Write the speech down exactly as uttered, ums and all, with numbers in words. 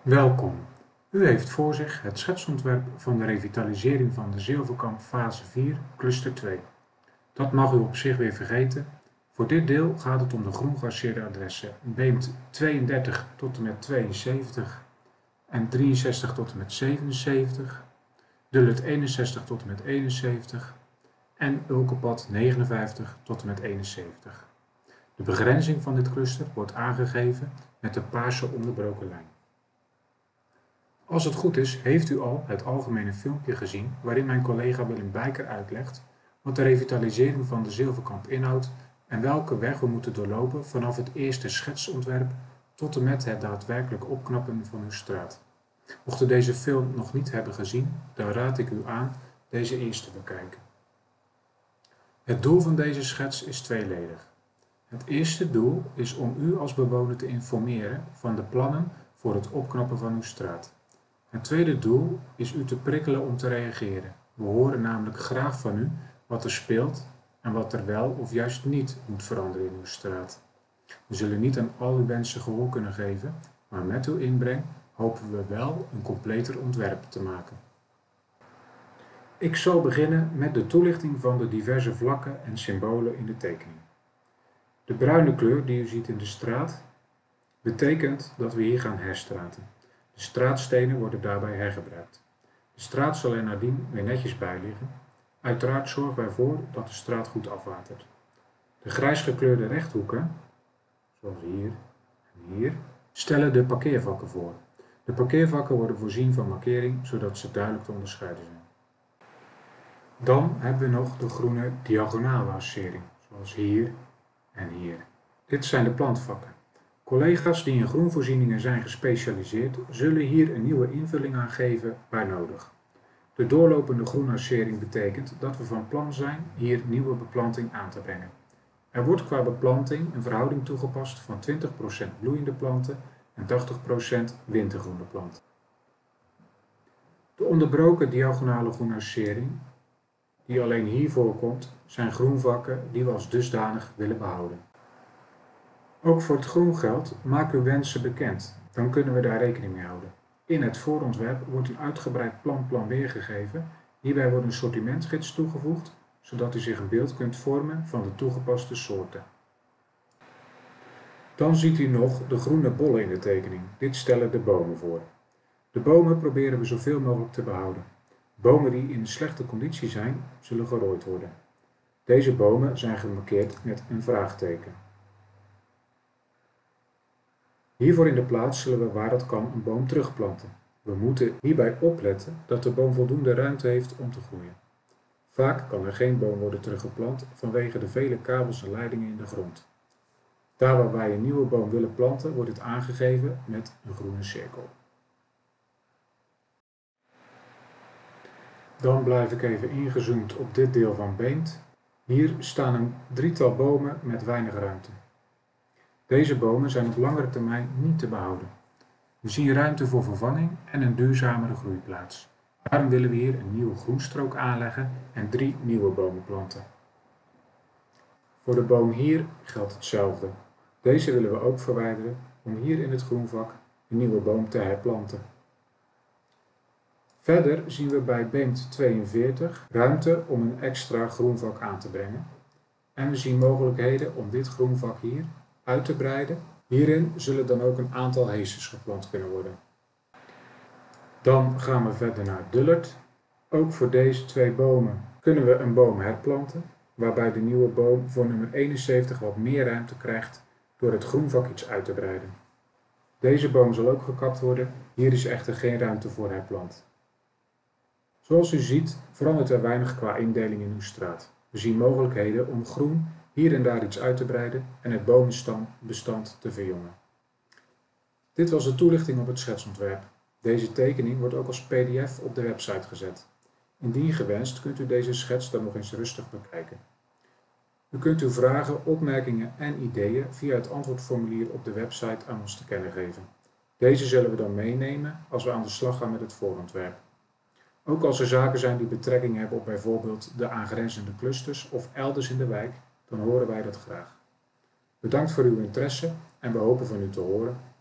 Welkom. U heeft voor zich het schetsontwerp van de revitalisering van de Zilverkamp fase vier, cluster twee. Dat mag u op zich weer vergeten. Voor dit deel gaat het om de groen gearseerde adressen Beemt tweeëndertig tot en met tweeënzeventig en drieënzestig tot en met zevenenzeventig, Dullet eenenzestig tot en met eenenzeventig en Ulkepad negenenvijftig tot en met eenenzeventig. De begrenzing van dit cluster wordt aangegeven met de paarse onderbroken lijn. Als het goed is, heeft u al het algemene filmpje gezien waarin mijn collega Willem Bijker uitlegt wat de revitalisering van de Zilverkamp inhoudt en welke weg we moeten doorlopen vanaf het eerste schetsontwerp tot en met het daadwerkelijk opknappen van uw straat. Mocht u deze film nog niet hebben gezien, dan raad ik u aan deze eerst te bekijken. Het doel van deze schets is tweeledig. Het eerste doel is om u als bewoner te informeren van de plannen voor het opknappen van uw straat. Het tweede doel is u te prikkelen om te reageren. We horen namelijk graag van u wat er speelt en wat er wel of juist niet moet veranderen in uw straat. We zullen niet aan al uw wensen gehoor kunnen geven, maar met uw inbreng hopen we wel een completer ontwerp te maken. Ik zal beginnen met de toelichting van de diverse vlakken en symbolen in de tekening. De bruine kleur die u ziet in de straat betekent dat we hier gaan herstraten. De straatstenen worden daarbij hergebruikt. De straat zal er nadien weer netjes bij liggen. Uiteraard zorgen wij ervoor dat de straat goed afwatert. De grijs gekleurde rechthoeken, zoals hier en hier, stellen de parkeervakken voor. De parkeervakken worden voorzien van markering, zodat ze duidelijk te onderscheiden zijn. Dan hebben we nog de groene diagonale arcering, zoals hier en hier. Dit zijn de plantvakken. Collega's die in groenvoorzieningen zijn gespecialiseerd, zullen hier een nieuwe invulling aan geven waar nodig. De doorlopende groenarcering betekent dat we van plan zijn hier nieuwe beplanting aan te brengen. Er wordt qua beplanting een verhouding toegepast van twintig procent bloeiende planten en tachtig procent wintergroene planten. De onderbroken diagonale groenarcering, die alleen hier voorkomt, zijn groenvakken die we als dusdanig willen behouden. Ook voor het groen geldt, maak uw wensen bekend, dan kunnen we daar rekening mee houden. In het voorontwerp wordt een uitgebreid planplan weergegeven, hierbij wordt een sortimentgids toegevoegd, zodat u zich een beeld kunt vormen van de toegepaste soorten. Dan ziet u nog de groene bollen in de tekening, dit stellen de bomen voor. De bomen proberen we zoveel mogelijk te behouden. Bomen die in slechte conditie zijn, zullen gerooid worden. Deze bomen zijn gemarkeerd met een vraagteken. Hiervoor in de plaats zullen we waar dat kan een boom terugplanten. We moeten hierbij opletten dat de boom voldoende ruimte heeft om te groeien. Vaak kan er geen boom worden teruggeplant vanwege de vele kabels en leidingen in de grond. Daar waar wij een nieuwe boom willen planten, wordt het aangegeven met een groene cirkel. Dan blijf ik even ingezoomd op dit deel van Beemt. Hier staan een drietal bomen met weinig ruimte. Deze bomen zijn op langere termijn niet te behouden. We zien ruimte voor vervanging en een duurzamere groeiplaats. Daarom willen we hier een nieuwe groenstrook aanleggen en drie nieuwe bomen planten. Voor de boom hier geldt hetzelfde. Deze willen we ook verwijderen om hier in het groenvak een nieuwe boom te herplanten. Verder zien we bij Beemt tweeënveertig ruimte om een extra groenvak aan te brengen. En we zien mogelijkheden om dit groenvak hier uit te breiden. Hierin zullen dan ook een aantal heesters geplant kunnen worden. Dan gaan we verder naar Dullet. Ook voor deze twee bomen kunnen we een boom herplanten, waarbij de nieuwe boom voor nummer eenenzeventig wat meer ruimte krijgt door het groenvak iets uit te breiden. Deze boom zal ook gekapt worden, hier is echter geen ruimte voor herplant. Zoals u ziet verandert er weinig qua indeling in uw straat. We zien mogelijkheden om groen hier en daar iets uit te breiden en het bomenbestand te verjongen. Dit was de toelichting op het schetsontwerp. Deze tekening wordt ook als P D F op de website gezet. Indien gewenst kunt u deze schets dan nog eens rustig bekijken. U kunt uw vragen, opmerkingen en ideeën via het antwoordformulier op de website aan ons te kennen geven. Deze zullen we dan meenemen als we aan de slag gaan met het voorontwerp. Ook als er zaken zijn die betrekking hebben op bijvoorbeeld de aangrenzende clusters of elders in de wijk, dan horen wij dat graag. Bedankt voor uw interesse en we hopen van u te horen.